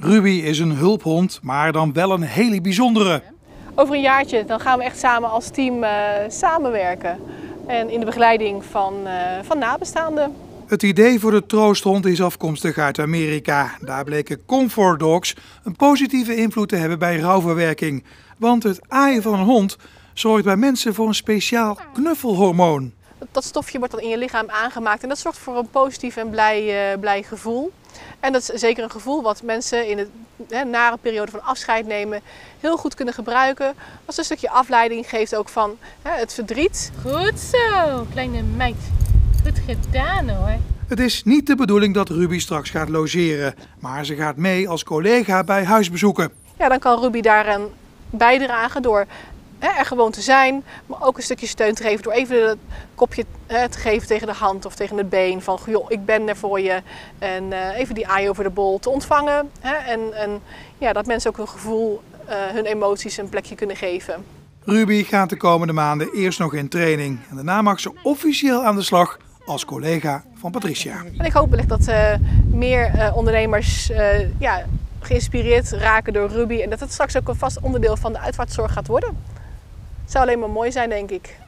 Ruby is een hulphond, maar dan wel een hele bijzondere. Over een jaartje dan gaan we echt samen als team samenwerken. En in de begeleiding van nabestaanden. Het idee voor de troosthond is afkomstig uit Amerika. Daar bleken comfort dogs een positieve invloed te hebben bij rouwverwerking. Want het aaien van een hond zorgt bij mensen voor een speciaal knuffelhormoon. Dat stofje wordt dan in je lichaam aangemaakt en dat zorgt voor een positief en blij gevoel. En dat is zeker een gevoel wat mensen in na een periode van afscheid nemen heel goed kunnen gebruiken. Als een stukje afleiding geeft ook van het verdriet. Goed zo, kleine meid. Goed gedaan hoor. Het is niet de bedoeling dat Ruby straks gaat logeren, maar ze gaat mee als collega bij huisbezoeken. Ja, dan kan Ruby daaraan bijdragen door er gewoon te zijn, maar ook een stukje steun te geven door even het kopje te geven tegen de hand of tegen het been van joh, ik ben er voor je en even die aai over de bol te ontvangen en ja, dat mensen ook een gevoel, hun emoties een plekje kunnen geven. Ruby gaat de komende maanden eerst nog in training en daarna mag ze officieel aan de slag als collega van Patricia. En ik hoop wellicht dat meer ondernemers geïnspireerd raken door Ruby en dat het straks ook een vast onderdeel van de uitvaartzorg gaat worden. Het zou alleen maar mooi zijn, denk ik.